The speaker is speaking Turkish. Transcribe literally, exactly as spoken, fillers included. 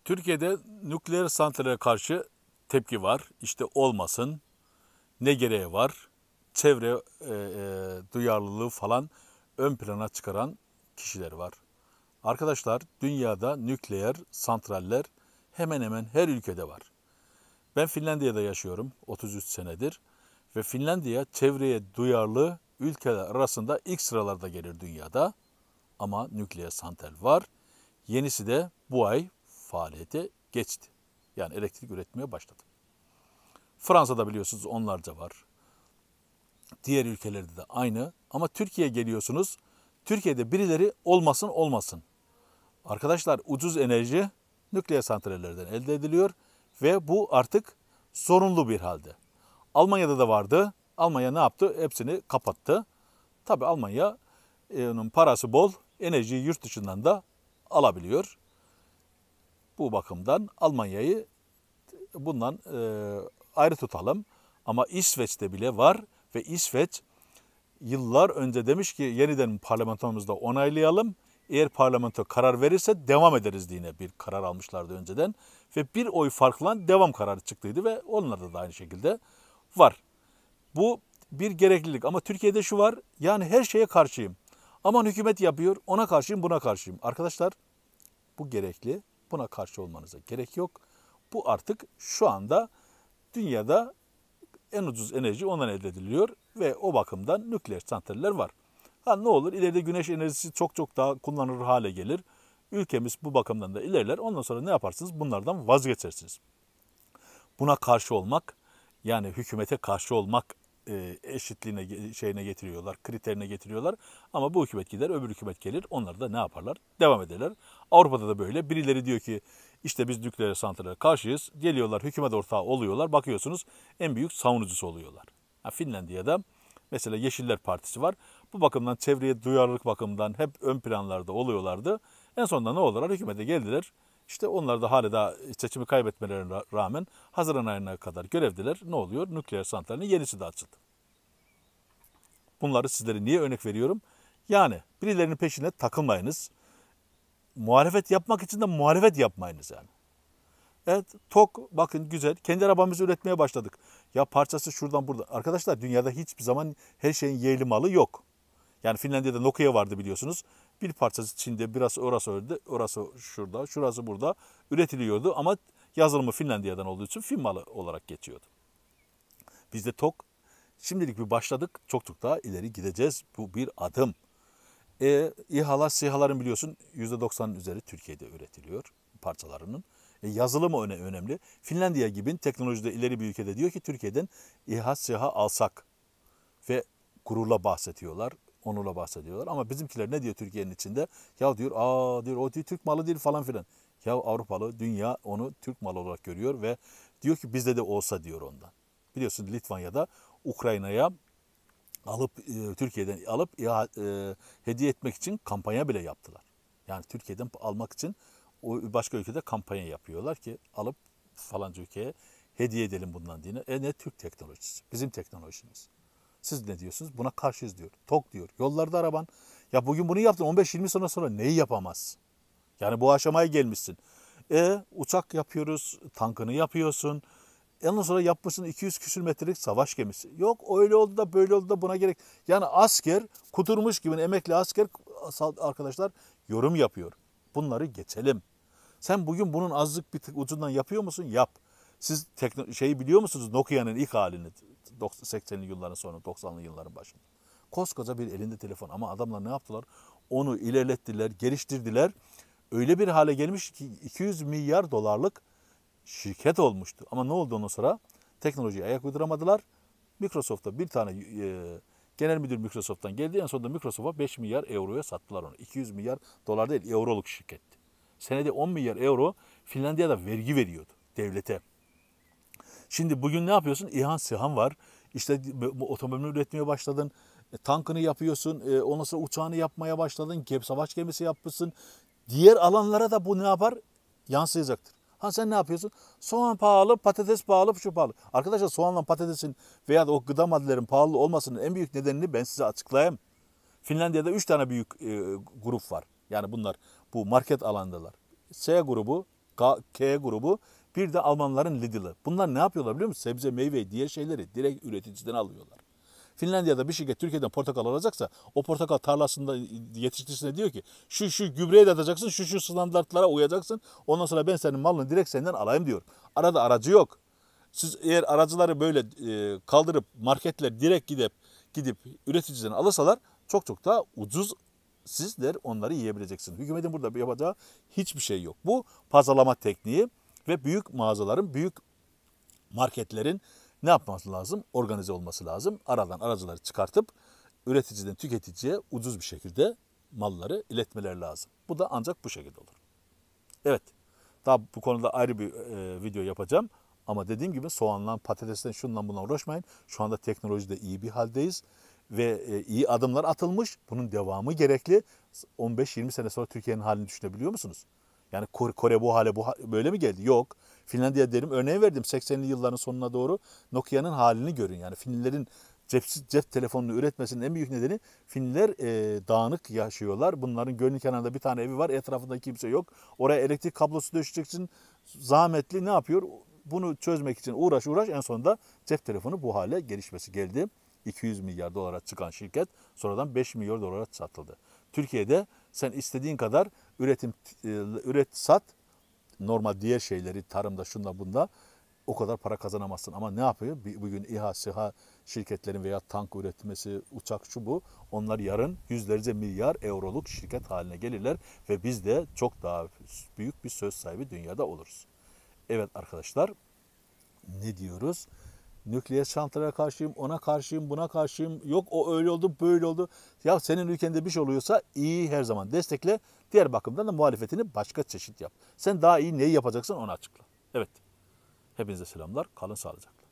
Türkiye'de nükleer santrale karşı tepki var. İşte olmasın, ne gereği var, çevre e, e, duyarlılığı falan ön plana çıkaran kişiler var. Arkadaşlar, dünyada nükleer santraller hemen hemen her ülkede var. Ben Finlandiya'da yaşıyorum otuz üç senedir ve Finlandiya çevreye duyarlı ülkeler arasında ilk sıralarda gelir dünyada. Ama nükleer santral var. Yenisi de bu ay faaliyete geçti. Yani elektrik üretmeye başladı. Fransa'da biliyorsunuz onlarca var. Diğer ülkelerde de aynı. Ama Türkiye'ye geliyorsunuz. Türkiye'de birileri olmasın olmasın. Arkadaşlar, ucuz enerji nükleer santrallerden elde ediliyor ve bu artık zorunlu bir halde. Almanya'da da vardı. Almanya ne yaptı? Hepsini kapattı. Tabii Almanya'nın parası bol, enerjiyi yurt dışından da alabiliyor. Bu bakımdan Almanya'yı bundan e, ayrı tutalım. Ama İsveç'te bile var ve İsveç yıllar önce demiş ki yeniden parlamentomuzda onaylayalım. Eğer parlamento karar verirse devam ederiz diye bir karar almışlardı önceden. Ve bir oy farkla devam kararı çıktıydı ve onlarda da aynı şekilde var. Bu bir gereklilik ama Türkiye'de şu var, yani her şeye karşıyım. Aman hükümet yapıyor, ona karşıyım, buna karşıyım. Arkadaşlar, bu gerekli, buna karşı olmanıza gerek yok. Bu artık şu anda dünyada en ucuz enerji ondan elde ediliyor ve o bakımdan nükleer santraller var. Ha ne olur, ileride güneş enerjisi çok çok daha kullanılır hale gelir. Ülkemiz bu bakımdan da ilerler. Ondan sonra ne yaparsınız? Bunlardan vazgeçersiniz. Buna karşı olmak, yani hükümete karşı olmak e, eşitliğine şeyine getiriyorlar, kriterine getiriyorlar. Ama bu hükümet gider, öbür hükümet gelir. Onlar da ne yaparlar? Devam ederler. Avrupa'da da böyle. Birileri diyor ki işte biz nükleer santrale karşıyız. Geliyorlar, hükümet ortağı oluyorlar. Bakıyorsunuz en büyük savunucusu oluyorlar. Ha, Finlandiya'da mesela Yeşiller Partisi var. Bu bakımdan çevreye duyarlılık bakımından hep ön planlarda oluyorlardı. En sonunda ne oldular? Hükümete geldiler. İşte onlar da hala daha seçimi kaybetmelerine rağmen Haziran ayına kadar görevdeler. Ne oluyor? Nükleer santralin yenisi de açıldı. Bunları sizlere niye örnek veriyorum? Yani birilerinin peşine takılmayınız. Muhalefet yapmak için de muhalefet yapmayınız yani. Evet, TOG bakın güzel. Kendi arabamızı üretmeye başladık. Ya parçası şuradan burada. Arkadaşlar, dünyada hiçbir zaman her şeyin yerli malı yok. Yani Finlandiya'da Nokia vardı biliyorsunuz. Bir parçası Çin'de, biraz orası öyle, orası şurada, şurası burada üretiliyordu. Ama yazılımı Finlandiya'dan olduğu için Fin malı olarak geçiyordu. Bizde TOG şimdilik bir başladık. Çok çok daha ileri gideceğiz. Bu bir adım. E, İHA'lar, SİHA'ların biliyorsun yüzde doksanın üzeri Türkiye'de üretiliyor parçalarının. E, yazılımı öne önemli. Finlandiya gibi teknolojide ileri bir ülkede diyor ki Türkiye'den İHA, SİHA alsak ve gururla bahsediyorlar, onurla bahsediyorlar. Ama bizimkiler ne diyor Türkiye'nin içinde? Ya diyor, aa diyor o diyor, Türk malı değil falan filan. Ya Avrupalı, dünya onu Türk malı olarak görüyor ve diyor ki bizde de olsa diyor ondan. Biliyorsun Litvanya'da Ukrayna'ya alıp e, Türkiye'den alıp e, e, hediye etmek için kampanya bile yaptılar. Yani Türkiye'den almak için o başka ülkede kampanya yapıyorlar ki alıp falanca ülkeye hediye edelim bundan diye. E ne Türk teknolojisi? Bizim teknolojimiz. Siz ne diyorsunuz? Buna karşıyız diyor. TOG diyor. Yollarda araban. Ya bugün bunu yaptın. on beş yirmi sene sonra neyi yapamaz? Yani bu aşamaya gelmişsin. E uçak yapıyoruz. Tankını yapıyorsun. Ondan sonra yapmışsın iki yüz küsür metrelik savaş gemisi. Yok öyle oldu da böyle oldu da buna gerek. Yani asker kuturmuş gibi emekli asker arkadaşlar yorum yapıyor. Bunları geçelim. Sen bugün bunun azıcık bir tık ucundan yapıyor musun? Yap. Siz tekno şeyi biliyor musunuz? Nokia'nın ilk halini seksenli yılların sonu doksanlı yılların başında. Koskoca bir elinde telefon ama adamlar ne yaptılar? Onu ilerlettiler, geliştirdiler. Öyle bir hale gelmiş ki iki yüz milyar dolarlık şirket olmuştu. Ama ne oldu ondan sonra? Teknolojiye ayak uyduramadılar. Microsoft'ta bir tane e, genel müdür Microsoft'tan geldi. En sonunda Microsoft'a beş milyar euroya sattılar onu. iki yüz milyar dolar değil, euroluk şirketti. Senede on milyar euro Finlandiya'da vergi veriyordu devlete. Şimdi bugün ne yapıyorsun? İHA'n, SİHA'n var. İşte otomobil üretmeye başladın. E, tankını yapıyorsun. E, ondan sonra uçağını yapmaya başladın. Savaş gemisi yapmışsın. Diğer alanlara da bu ne yapar? Yansıyacaktır. Ha sen ne yapıyorsun? Soğan pahalı, patates pahalı, şu pahalı. Arkadaşlar, soğanla patatesin veya da o gıda maddelerin pahalı olmasının en büyük nedenini ben size açıklayayım. Finlandiya'da üç tane büyük e, grup var. Yani bunlar bu market alandalar. S grubu K, K grubu, bir de Almanların Lidl'ı. Bunlar ne yapıyorlar biliyor musun? Sebze, meyve, diğer şeyleri direkt üreticiden alıyorlar. Finlandiya'da bir şirket Türkiye'den portakal alacaksa o portakal tarlasında yetiştirisine diyor ki şu şu gübreyi de atacaksın, şu şu standartlara uyacaksın. Ondan sonra ben senin malını direkt senden alayım diyor. Arada aracı yok. Siz eğer aracıları böyle e, kaldırıp marketler direkt gidip gidip üreticiden alırsalar çok çok daha ucuz sizler onları yiyebileceksiniz. Hükümetin burada yapacağı hiçbir şey yok. Bu pazarlama tekniği ve büyük mağazaların, büyük marketlerin ne yapması lazım? Organize olması lazım. Aradan aracıları çıkartıp üreticiden tüketiciye ucuz bir şekilde malları iletmeleri lazım. Bu da ancak bu şekilde olur. Evet, daha bu konuda ayrı bir e, video yapacağım. Ama dediğim gibi soğandan, patatesten, şundan bundan uğraşmayın. Şu anda teknolojide iyi bir haldeyiz. Ve e, iyi adımlar atılmış. Bunun devamı gerekli. on beş yirmi sene sonra Türkiye'nin halini düşünebiliyor musunuz? Yani Kore bu hale bu böyle mi geldi? Yok. Finlandiya derim örneği verdim. seksenli yılların sonuna doğru Nokia'nın halini görün. Yani Finlilerin cep, cep telefonunu üretmesinin en büyük nedeni Finliler e, dağınık yaşıyorlar. Bunların gölün kenarında bir tane evi var. Etrafında kimse yok. Oraya elektrik kablosu döşeceksin. Zahmetli ne yapıyor? Bunu çözmek için uğraş uğraş en sonunda cep telefonu bu hale gelişmesi geldi. iki yüz milyar dolara çıkan şirket sonradan beş milyar dolara satıldı. Türkiye'de sen istediğin kadar üretim üret sat, normal diğer şeyleri tarımda şunda bunda o kadar para kazanamazsın. Ama ne yapıyor? Bugün İHA, SİHA şirketlerin veya tank üretmesi, uçak şu bu, onlar yarın yüzlerce milyar euroluk şirket haline gelirler ve biz de çok daha büyük bir söz sahibi dünyada oluruz. Evet arkadaşlar, ne diyoruz? Nükleer santrale karşıyım, ona karşıyım, buna karşıyım. Yok o öyle oldu, böyle oldu. Ya senin ülkende bir şey oluyorsa iyi her zaman destekle. Diğer bakımdan da muhalefetini başka çeşit yap. Sen daha iyi neyi yapacaksın onu açıkla. Evet. Hepinize selamlar. Kalın sağlıcakla.